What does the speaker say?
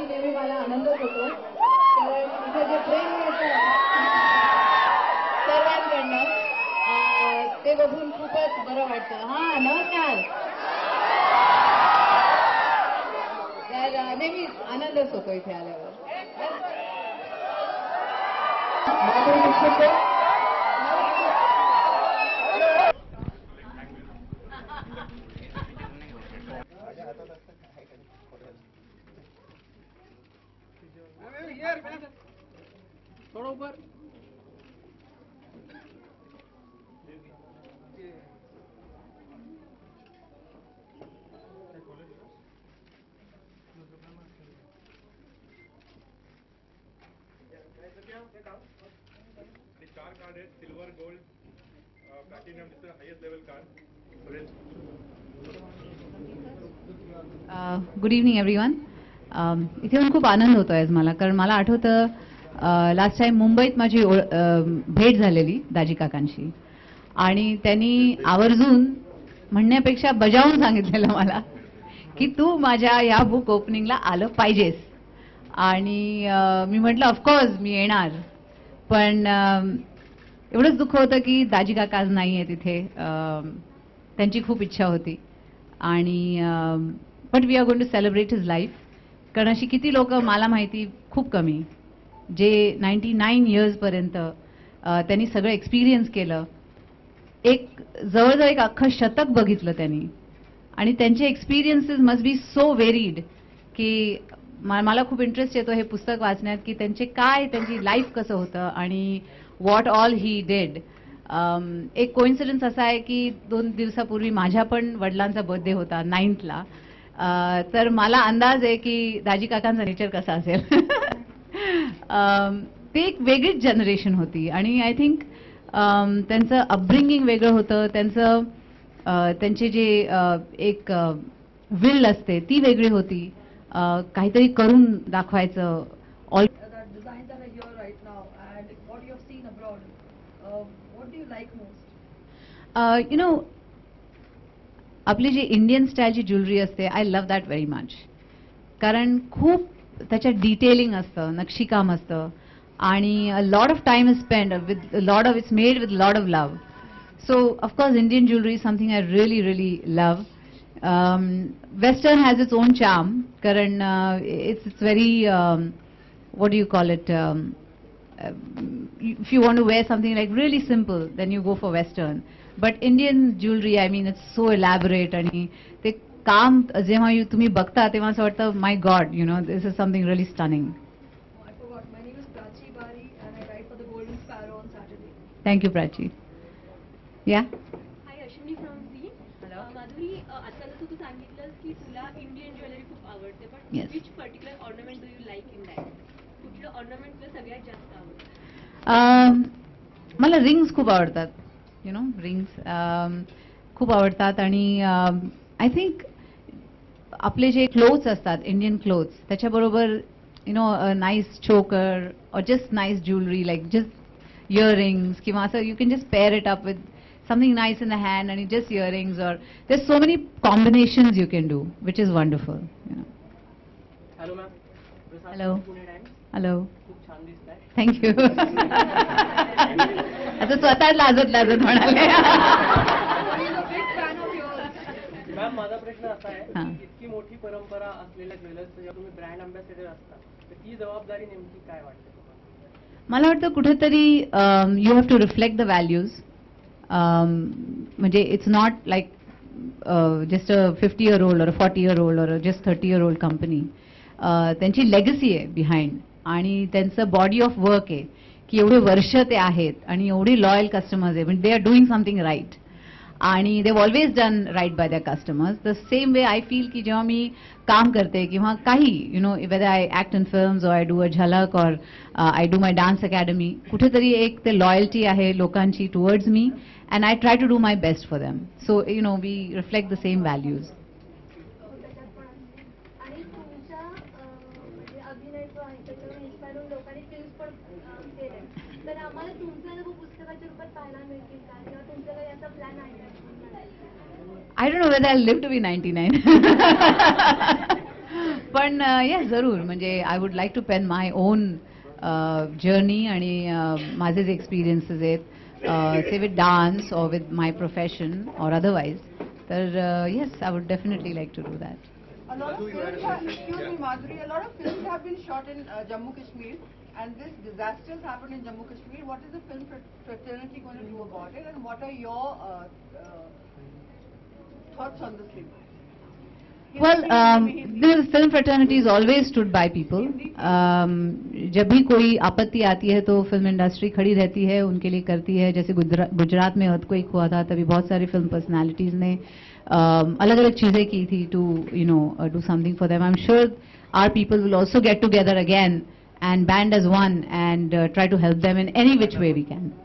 की नेहमी मला आनंदच होतो, कारण इथे जे प्रेम मिळतं सर्वांकडनं ते बघून खूपच बरं वाटतं. हा, नमस्कार. तर नेहमीच आनंदच होतो इथे आल्यावर. थोड़ा ऊपर. चार कार्ड है, silver, gold, platinum, this is the highest level card. Good evening everyone. इथे येऊन खूप आनंद होतोय आज मला, कारण मला आठवतं लास्ट टाइम मुंबईत माझी भेट झालेली दाजी काकांशी, आणि त्यांनी आवर्जून म्हणण्यापेक्षा बजावून सांगितलेलं मला की तू माझ्या या बुक ओपनिंगला आलं पाहिजेस. आणि मी म्हटलं ऑफकोर्स मी येणार, पण एवढंच दुःख होतं की दाजी काका आज नाही आहे तिथे. त्यांची खूप इच्छा होती, आणि but we are going to celebrate his life. कारण अशी किती लोक मला माहिती खूप कमी जे 99 इयर्सपर्यंत त्यांनी सगळं एक्सपिरियन्स केलं. एक जवळजवळ एक अख्खं शतक बघितलं त्यांनी, आणि त्यांचे experiences must be so varied की मला खूप इंटरेस्ट येतो हे पुस्तक वाचण्यात की त्यांची लाईफ कसं होतं आणि व्हॉट ऑल ही डिड. एक कोइन्सिडन्स असा आहे की 2 दिवसापूर्वी माझ्या पण वडिलांचा बर्थडे होता 9th. तर मला अंदाज आहे की दाजी काकांचा नेचर कसा असेल. ते एक वेगळीच जनरेशन होती, आणि आय थिंक त्यांचं अपब्रिंगिंग वेगळं होतं. त्यांचे जे एक विल असते ती वेगळी होती. काहीतरी करून दाखवायचं. यु नो, आपली जी इंडियन स्टाईलची ज्वेलरी असते, I love that very much. कारण खूप त्याच्यात डिटेलिंग असतं, नक्षीकाम असतं, आणि a lot of time is spend with lot of it's made with lot of love. So, of course, Indian jewelry is something I really, really love. Western has its own charm. Karan, it's very, what do you call it? If you want to wear something like really simple, then you go for Western. But Indian jewelry, I mean, it's so elaborate. आणि ते काम जेव्हा तुम्ही बघता तेव्हा असं वाटतं, my God, you know, this is something really stunning. I forgot. My name is Prachi Bari, and I write for the Golden Sparrow on Saturday. Thank you, Prachi. Yeah. Hi, Ashwini from Z. Hello. Madhuri, आता जसं तू सांगितलंस की तुला Indian jewellery खूप आवडते, पण Yes. which particular ornament do you like in that? कुठलं ornament तुला सगळ्यात जास्त आवडतं? मला रिंग्स खूप आवडतात. यु नो, रिंग्स खूप आवडतात. आणि आय थिंक आपले जे क्लोथ्स असतात, इंडियन क्लोथ्स, त्याच्याबरोबर यु नो नाईस चोकर और just nice jewellery, like just earrings, किंवा असं you can just pair it up with something nice in the hand and just earrings, or there's so many combinations you can do, which is wonderful, you know. Hello ma'am. Hello. Hello. खूप छान दिसताय. Thank you. आता स्वतः लाजत म्हणाले. Ma'am, माझा प्रश्न असा हां. आहे, इतकी मोठी परंपरा असलेल्या ज्वेलर्सचं जेव्हा तुम्ही ब्रँड अँबॅसेडर असता, तर ती जबाबदारी नेमकी काय वाटते तुम्हाला? मला वाटतं कुठेतरी you have to reflect the values. म्हणजे it's not like just a 50-year-old or a 40-year-old or just 30-year-old company. त्यांची लेगसी आहे बिहाइंड, आणि त्यांचं बॉडी ऑफ वर्क आहे की एवढे वर्ष ते आहेत, आणि एवढी लॉयल कस्टमर्स आहे. म्हणजे they are doing something right, आणि they have always done right by their customers. The same way I feel की जेव्हा मी काम करते किंवा काही, you know, whether I act in films, और आय डू अ झलक, और I do my dance academy, कुठेतरी एक ते लॉयल्टी आहे लोकांची towards me, and I try to do my best for them. So, you know, we reflect the same values. आणि तुमच्या म्हणजे अभिनय जो आहे त्याच्यावर इन्स्पायर होऊन लोकांनी फिल्म्स पण केले, तर आम्हाला तुमचे अनुभव पुस्तकाच्या रूपात पाहायला मिळतील का, किंवा तुमचा काही असा प्लॅन आहे का? I don't know whether I'll live to be 99. पण येस जरूर म्हणजे I would like to pen my own journey आणि माझे जे एक्सपिरियन्सेस आहेत से विथ डान्स और विथ माय प्रोफेशन और अदरवाइज तर yes I would definitely like to do that. A lot of films have, excuse me, Madhuri, a lot of films have been shot in Jammu Kashmir, and this disasters happened in Jammu Kashmir. What is the film fraternity going to do about it, and what are your thoughts on the film? Well, the film fraternity has always stood by people. जब भी कोई आपत्ति आती है तो film industry खड़ी रहती है, उनके लिए करती है. जैसे गुजरात में अर्थक्वेक हुआ था, तभी बहुत सारी फिल्म पर्सनालिटीज ने अलग अलग चीजें की थी to do something for them. I am sure our people will also get together again and band as one and try to help them in any which way we can.